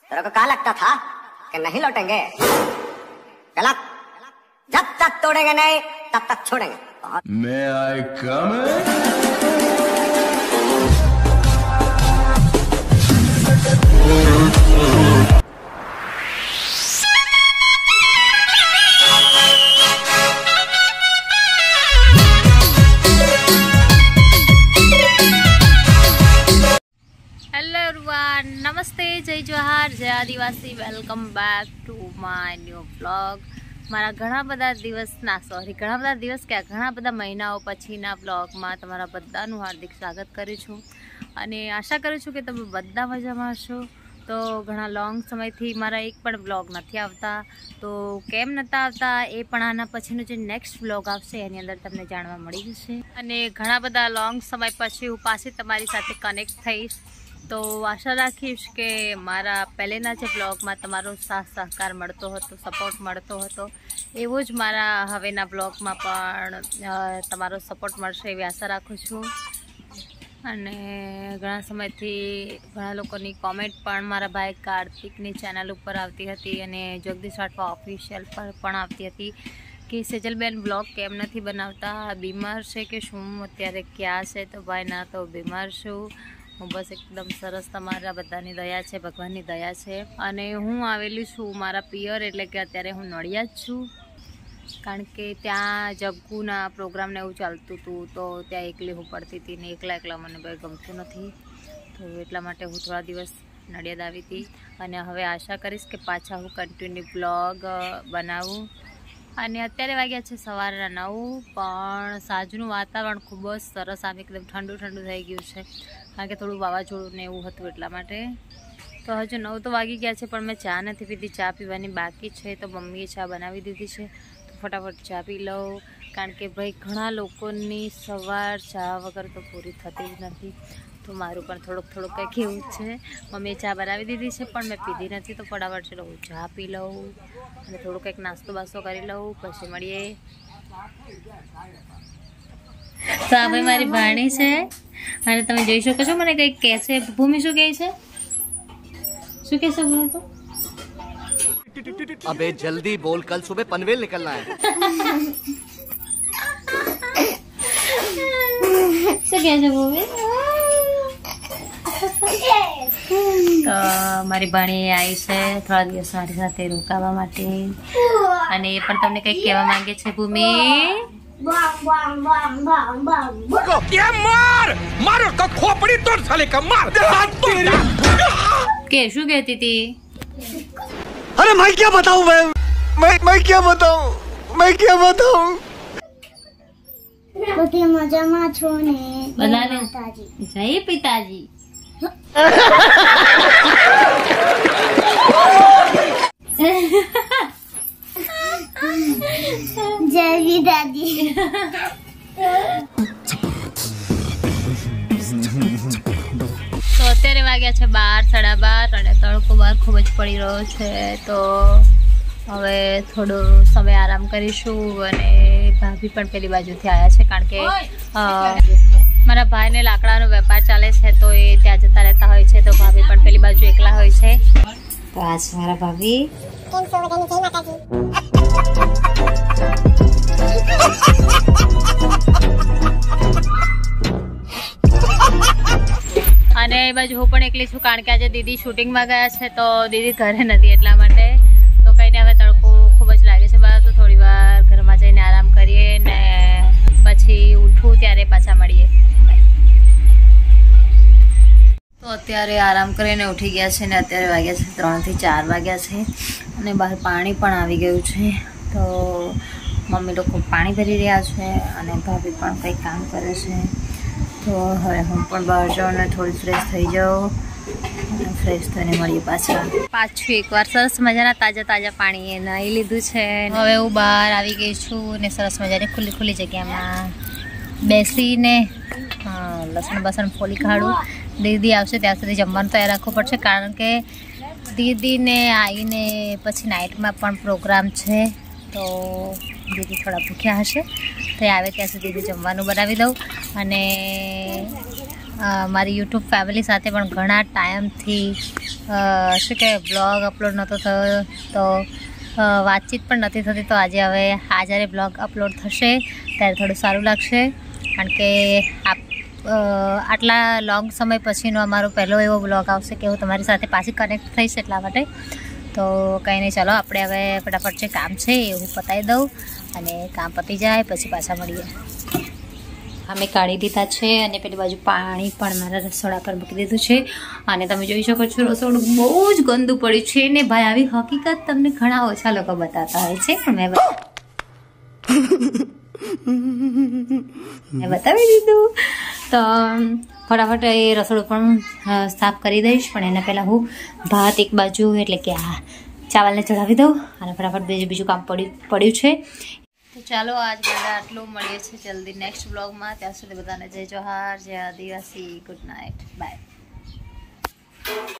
तेरे को क्या लगता था कि नहीं लौटेंगे? गलत। जब तक तोड़ेंगे नहीं तब तक छोड़ेंगे। May I come in? Hello everyone, नमस्ते, जय जोहार, जय आदिवासी। Welcome back to my new vlog. મારા ઘણા બધા મહિનાઓ પછીના બ્લોગમાં તમારા બધાનું હાર્દિક સ્વાગત કરું છું અને આશા કરું છું કે તમે બધા મજામાં હશો। તો ઘણા લોંગ સમયથી મારા એક પણ બ્લોગ નથી આવતા, તો કેમ નહોતા આવતા એ પણ આના પછીનો જે નેક્સ્ટ બ્લોગ આવશે એની અંદર તમને જાણવા મળી જશે। અને ઘણા બધા લોંગ સમય પછી હું પાછી તમારી સાથે કનેક્ટ થઈશ, તો આશા રાખીશ કે મારા પહેલેના જે બ્લોગમાં તમારો સાથ સહકાર મળતો હતો, સપોર્ટ મળતો હતો, એવો જ મારા હવેના બ્લોગમાં પણ તમારો સપોર્ટ મળશે એવી આશા રાખું છું। અને ઘણા સમયથી ઘણા લોકોની કોમેન્ટ પણ મારા ભાઈ કાર્તિકની ચેનલ ઉપર આવતી હતી અને જગદીશ રાઠવા ઓફિશિયલ પર પણ આવતી હતી કે સેજલબેન બ્લોગ કેમ નથી બનાવતા, બીમાર છે કે શું, અત્યારે ક્યાં છે? તો ભાઈ ના, તો બીમાર છું હું, બસ એકદમ સરસ, તમારા બધાની દયા છે, ભગવાનની દયા છે। અને હું આવેલી છું મારા પિયર, એટલે કે અત્યારે હું નડિયાદ છું, કારણ કે ત્યાં જગ્ગુના પ્રોગ્રામને એવું ચાલતું હતું, તો ત્યાં એકલી હું પડતી હતી ને એકલા મને બહુ ગમતું નથી, તો એટલા માટે હું થોડા દિવસ નડિયાદ આવી હતી। અને હવે આશા કરીશ કે પાછા હું કન્ટિન્યુ બ્લોગ બનાવું। અને અત્યારે વાગ્યા છે સવારના 9, પણ સાંજનું વાતાવરણ ખૂબ જ સરસ, આમ એકદમ ઠંડુ થઈ ગયું છે, કારણ કે થોડું વાવાઝોડું ને એવું હતું એટલા માટે। તો હજુ 9 તો વાગી ગયા છે, પણ મેં ચા નથી પીધી, ચા પીવાની બાકી છે, તો મમ્મીએ ચા બનાવી દીધી છે, તો ફટાફટ ચા પી લઉં, કારણ કે ભાઈ ઘણા લોકોની સવાર ચા વગર તો પૂરી થતી જ નથી, તો મારું પણ થોડુંક કંઈક એવું છે। મમ્મીએ ચા બનાવી દીધી છે પણ મેં પીધી નથી, તો ફટાફટ ચલો હું ચા પી લઉં અને થોડું કંઈક નાસ્તો બાસ્તો કરી લઉં, પછી મળીએ। તો આ ભાઈ મારી ભાણી છે અને તમે જોઈ શકો છો મને કંઈક કહે છે। ભૂમિ શું કહે છે? શું કહેશે ભૂમિ? તો अबे जल्दी बोल, कल सुबह पनवेल निकलना है। શું કહે છે ભૂમિ? તો મારી ભાણી આવી છે થોડા દિવસ મારી સાથે રોકાવા માટે, અને એ પણ તમને કંઈક કહેવા માંગે છે। ભૂમિ કે શું કહેતી હતી? अरे मैं क्या बताऊं, मैं क्या बताऊं। બધી મજામાં છો ને? બધાને જય પિતાજી। જય દાદી। તો અત્યારે વાગ્યા છે 12, 12:30 અને તડકો બહાર ખૂબ જ પડી રહ્યો છે, તો હવે થોડો સમય આરામ કરીશું। અને ભાભી પણ પેલી બાજુથી આવ્યા છે, કારણ કે મારા ભાઈને લાકડાનો વેપાર ચાલે છે, તો એ ત્યાં જતા રહેતા હોય છે, તો ભાભી પણ પેલી બાજુ એકલા હોય છે। તો આ છે મારા ભાભી। અને એ બાજુ હું પણ એકલી છું, કારણ કે આજે દીદી શૂટિંગમાં ગયા છે, તો દીદી ઘરે નથી, એટલા માટે તો કઈને હવે તડકો ખૂબ જ લાગે છે બહાર, તો થોડી વાર ઘરમાં જઈને આરામ કરીએ ને પછી ઉઠું ત્યારે પાછા મળીએ। તો અત્યારે આરામ કરીને ઉઠી ગયા છે ને અત્યારે વાગ્યા છે 3 થી 4 વાગ્યા છે, અને બહાર પાણી પણ આવી ગયું છે, તો મમ્મી લોકો પાણી ભરી રહ્યા છે અને ભાભી પણ કંઈક કામ કરે છે। તો હવે હું પણ બહાર જાઉં ને થોડી ફ્રેશ થઈ જાઉં, અને ફ્રેશ થઈને મળીએ પાછું એકવાર સરસ મજાના તાજા પાણીએ નાહી લીધું છે। હવે હું બહાર આવી ગઈ છું અને સરસ મજાની ખુલ્લી જગ્યામાં બેસીને લસણ બસણ ફોલી કાઢું। દીદી આવશે ત્યાં સુધી જમવાનું તૈયાર રાખવું પડશે, કારણ કે દીદીને આવીને પછી નાઇટમાં પણ પ્રોગ્રામ છે, તો દીદી થોડા ભૂખ્યા હશે, તો આવે ત્યાં સુધી દીદી જમવાનું બનાવી દઉં। અને મારી યુટ્યુબ ફેમિલી સાથે પણ ઘણા ટાઈમથી શું કે બ્લોગ અપલોડ નહોતો થયો, તો વાતચીત પણ નથી થતી. તો આજે જ્યારે બ્લોગ અપલોડ થશે ત્યારે થોડું સારું લાગશે, કારણ કે આટલા લોંગ સમય પછીનો અમારો પહેલો એવો બ્લોગ આવશે કે હું તમારી સાથે પાછી કનેક્ટ થઈશ, એટલા માટે. તો કંઈ નહીં, ચાલો આપણે હવે ફટાફટ જે કામ છે એ હું પતાવી દઉં, અને કામ પતી જાય પછી પાછા મળીએ. અમે કાઢી દીધા છે, અને પેલી બાજુ પાણી પણ મારા રસોડા પર મૂકી દીધું છે. અને તમે જોઈ શકો છો રસોડું બહુ જ ગંદુ પડ્યું છે ને ભાઈ. આવી હકીકત તમને ઘણા ઓછા લોકો બતાવતા હોય છે, પણ મેં બતાવી દીધું. તો ફટાફટ એ રસોડું પણ સાફ કરી દઈશ, પણ એના પહેલાં હું ભાત એક બાજુ એટલે કે આ ચાવલને ચડાવી દઉં, અને ફટાફટ બીજું કામ પડ્યું છે. તો ચાલો આજ બધા આટલું, મળીએ છીએ જલ્દી નેક્સ્ટ બ્લોગમાં. ત્યાં સુધી બધાને જય જોહાર, જય આદિવાસી, ગુડ નાઇટ, બાય.